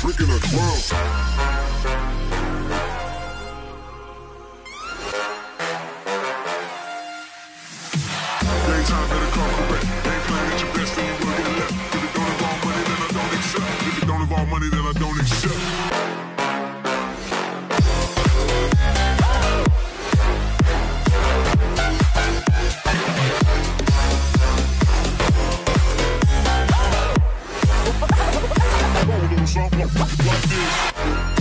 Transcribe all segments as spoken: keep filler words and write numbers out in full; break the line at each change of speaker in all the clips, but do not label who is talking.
regular world. Daytime better come correct. Ain't playing at your best, then you will get left. If it don't involve money, then I don't accept. If it don't involve money, then I don't accept. Something like this.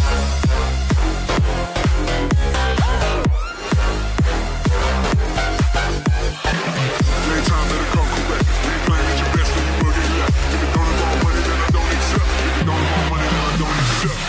Daytime better come correct. Ain't playing at your best, then you will get left. If it don't involve money, then I don't accept. If it don't involve money, then I don't accept.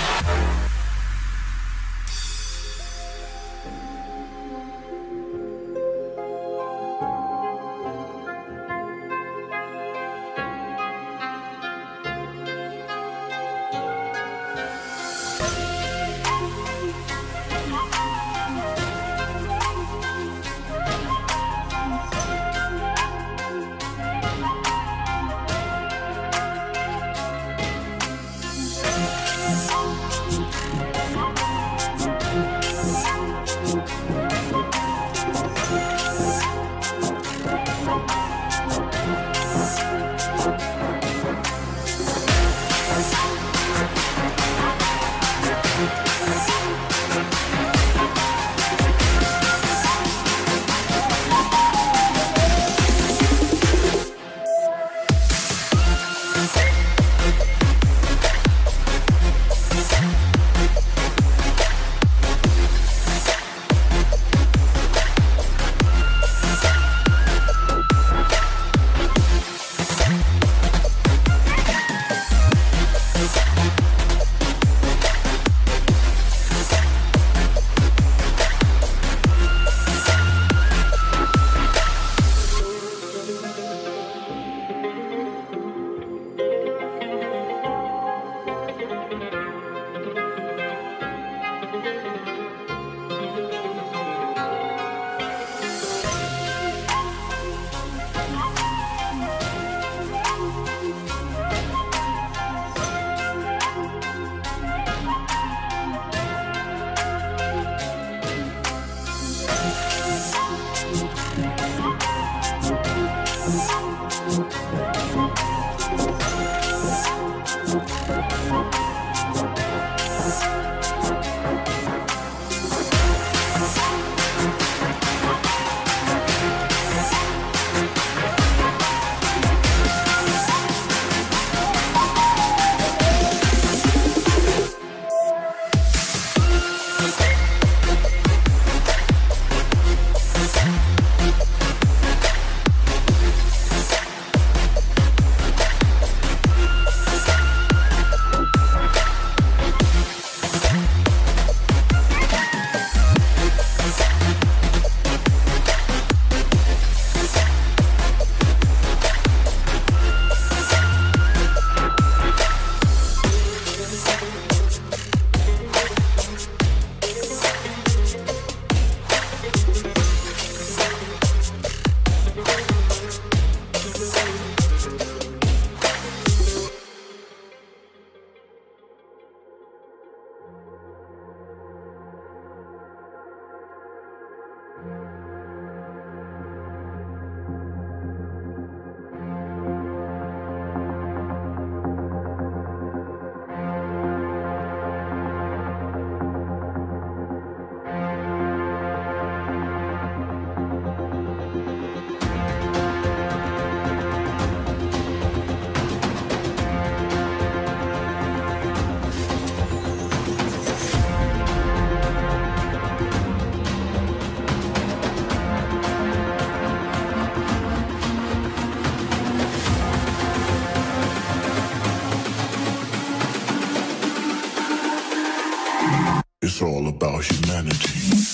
It's all about humanity.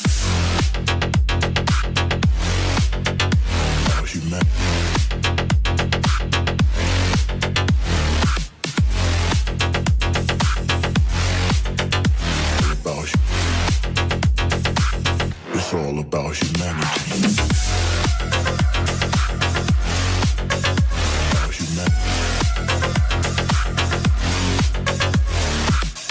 About humanity. About, it's all about humanity. About humanity.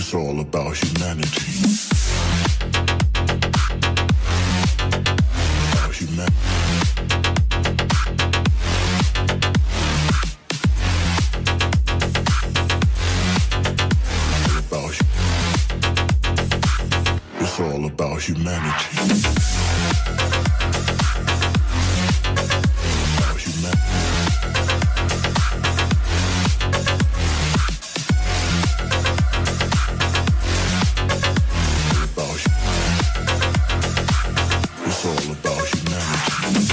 It's all about humanity. About humanity. It's all about humanity. About humanity. It's all about humanity.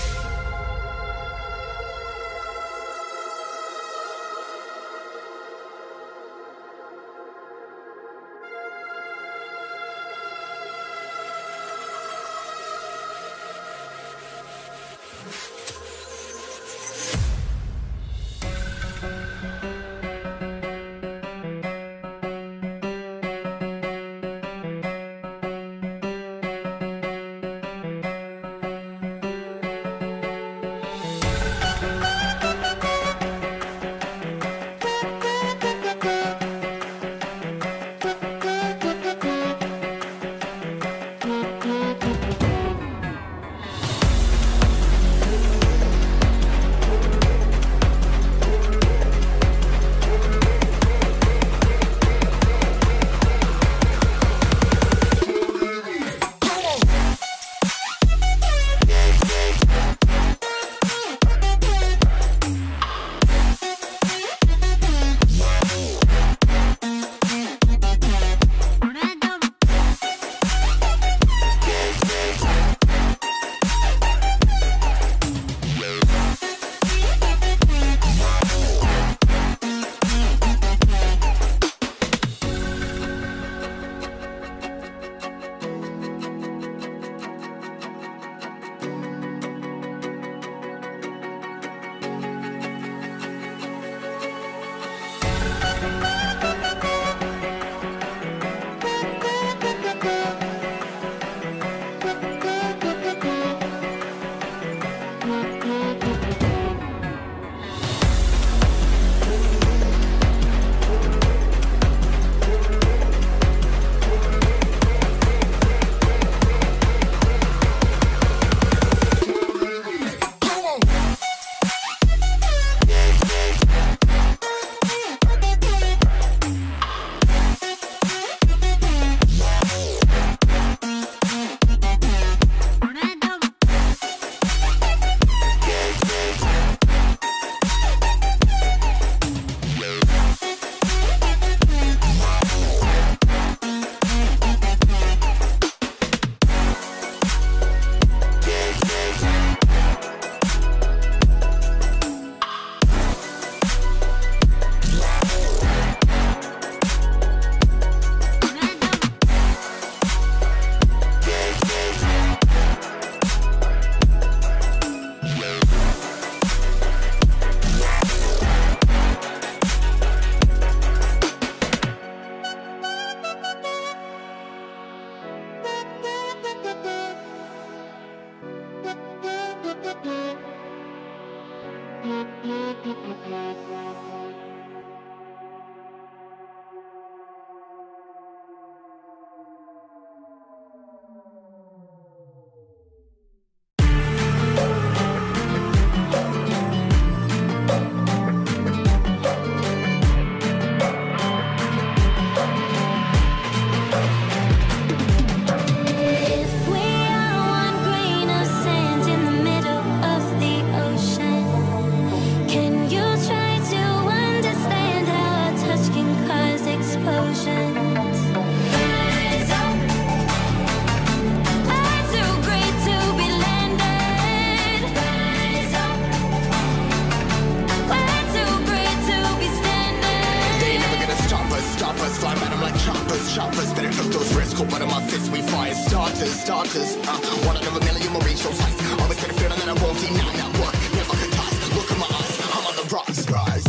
Shoppers, better cook those risks. Cold blood in my fists, we fire starters, starters. Uh, one out of a million will reach those heights. Always get a feeling that I won't deny that work. Never toss. Look in my eyes, I'm on the rocks, rise.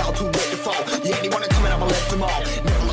fell too late to fall. Yeah, anyone coming up, I left them all. Never